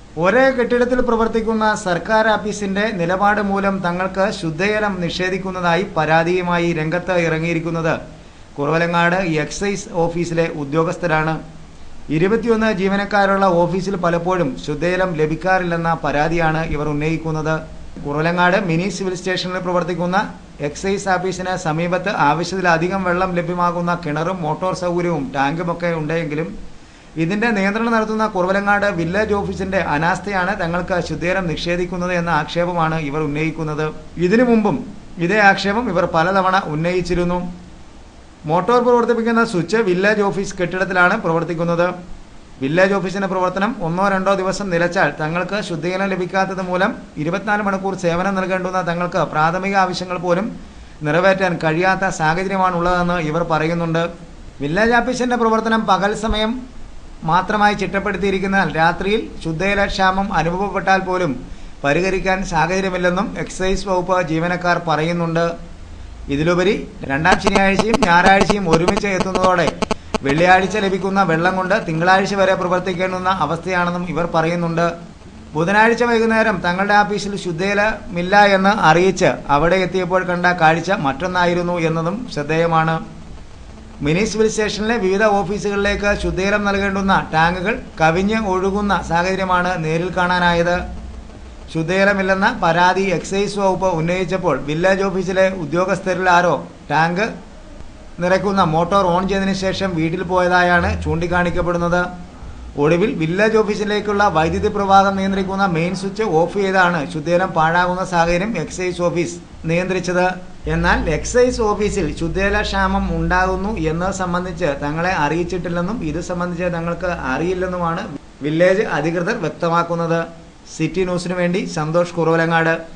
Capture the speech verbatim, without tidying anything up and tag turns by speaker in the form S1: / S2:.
S1: ഒരേ കെട്ടിടത്തിൽ പ്രവർത്തിക്കുന്ന സർക്കാർ ഓഫീസിന്റെ നിലപാട് മൂലം തങ്ങൾക്ക് ശുദ്ധജലം നിഷേധിക്കുന്നതായി പരാതിയുമായി രംഗത്ത് ഇറങ്ങിയിരിക്കുന്നത് കുറവലങ്ങാട് എക്സൈസ് ഓഫീസിലെ ഉദ്യോഗസ്ഥരാണ്. ഇരുപത്തിയൊന്ന് ജീവനക്കാരുള്ള ഓഫീസിൽ പലപ്പോഴും ശുദ്ധജലം ലഭിക്കാറില്ലെന്ന പരാതിയാണ് ഇവർ ഉന്നയിക്കുന്നത്. കുറവലങ്ങാട് മിനി സിവിൽ സ്റ്റേഷനിൽ പ്രവർത്തിക്കുന്ന എക്സൈസ് ഓഫീസിന് സമീപത്ത് ആവശ്യത്തിലധികം വെള്ളം ലഭ്യമാകുന്ന കിണറും മോട്ടോർ സൗകര്യവും ടാങ്കുമൊക്കെ ഉണ്ടെങ്കിലും ഇതിന്റെ നിയന്ത്രണം നടത്തുന്ന കുറവലങ്ങാട് വില്ലേജ് ഓഫീസിന്റെ അനാസ്ഥയാണ് തങ്ങൾക്ക് ശുദ്ധജലം നിഷേധിക്കുന്നത് എന്ന ആക്ഷേപമാണ് ഇവർ ഉന്നയിക്കുന്നത്. ഇതിനു മുമ്പും ഇതേ ആക്ഷേപം ഇവർ പലതവണ ഉന്നയിച്ചിരുന്നു. മോട്ടോർ പ്രവർത്തിപ്പിക്കുന്ന സ്വിച്ച് വില്ലേജ് ഓഫീസ് കെട്ടിടത്തിലാണ് പ്രവർത്തിക്കുന്നത്. വില്ലേജ് ഓഫീസിന്റെ പ്രവർത്തനം ഒന്നോ രണ്ടോ ദിവസം നിലച്ചാൽ തങ്ങൾക്ക് ശുദ്ധജലം ലഭിക്കാത്തത് മൂലം ഇരുപത്തിനാല് മണിക്കൂർ സേവനം നൽകേണ്ടുന്ന തങ്ങൾക്ക് പ്രാഥമിക ആവശ്യങ്ങൾ പോലും നിറവേറ്റാൻ കഴിയാത്ത സാഹചര്യമാണുള്ളതെന്ന് ഇവർ പറയുന്നുണ്ട്. വില്ലേജ് ഓഫീസിന്റെ പ്രവർത്തനം പകൽ സമയം മാത്രമായി ചിട്ടപ്പെടുത്തിയിരിക്കുന്നതിനാൽ രാത്രിയിൽ ശുദ്ധജല ക്ഷാമം അനുഭവപ്പെട്ടാൽ പോലും പരിഹരിക്കാൻ സാഹചര്യമില്ലെന്നും എക്സൈസ് വകുപ്പ് ജീവനക്കാർ പറയുന്നുണ്ട്. ഇതിലുപരി രണ്ടാം ശനിയാഴ്ചയും ഞായറാഴ്ചയും ഒരുമിച്ച് എത്തുന്നതോടെ വെള്ളിയാഴ്ച ലഭിക്കുന്ന വെള്ളം കൊണ്ട് തിങ്കളാഴ്ച വരെ പ്രവർത്തിക്കേണ്ടുന്ന അവസ്ഥയാണെന്നും ഇവർ പറയുന്നുണ്ട്. ബുധനാഴ്ച വൈകുന്നേരം തങ്ങളുടെ ഓഫീസിൽ ശുദ്ധജലമില്ല എന്ന് അറിയിച്ച് അവിടെ എത്തിയപ്പോൾ കണ്ട കാഴ്ച മറ്റൊന്നായിരുന്നു എന്നതും ശ്രദ്ധേയമാണ്. മിനി സിവിൽ സ്റ്റേഷനിലെ വിവിധ ഓഫീസുകളിലേക്ക് ശുദ്ധജലം നൽകേണ്ടുന്ന ടാങ്കുകൾ കവിഞ്ഞ് ഒഴുകുന്ന സാഹചര്യമാണ് നേരിൽ കാണാനായത്. ശുദ്ധജലമില്ലെന്ന പരാതി എക്സൈസ് വകുപ്പ് ഉന്നയിച്ചപ്പോൾ വില്ലേജ് ഓഫീസിലെ ഉദ്യോഗസ്ഥരിൽ ആരോ ടാങ്ക് നിറയ്ക്കുന്ന മോട്ടോർ ഓൺ ചെയ്തതിനു ശേഷം വീട്ടിൽ പോയതായാണ് ചൂണ്ടിക്കാണിക്കപ്പെടുന്നത്. ഒടുവിൽ വില്ലേജ് ഓഫീസിലേക്കുള്ള വൈദ്യുതി പ്രവാഹം നിയന്ത്രിക്കുന്ന മെയിൻ സ്വിച്ച് ഓഫ് ചെയ്താണ് ശുദ്ധജലം പാഴാകുന്ന സാഹചര്യം എക്സൈസ് ഓഫീസ് നിയന്ത്രിച്ചത്. എന്നാൽ എക്സൈസ് ഓഫീസിൽ ശുദ്ധജല ക്ഷാമം ഉണ്ടാകുന്നു എന്നത് സംബന്ധിച്ച് തങ്ങളെ അറിയിച്ചിട്ടില്ലെന്നും ഇത് സംബന്ധിച്ച് തങ്ങൾക്ക് അറിയില്ലെന്നുമാണ് വില്ലേജ് അധികൃതർ വ്യക്തമാക്കുന്നത്. സിറ്റി ന്യൂസിനു വേണ്ടി സന്തോഷ്, കുറവലങ്ങാട്.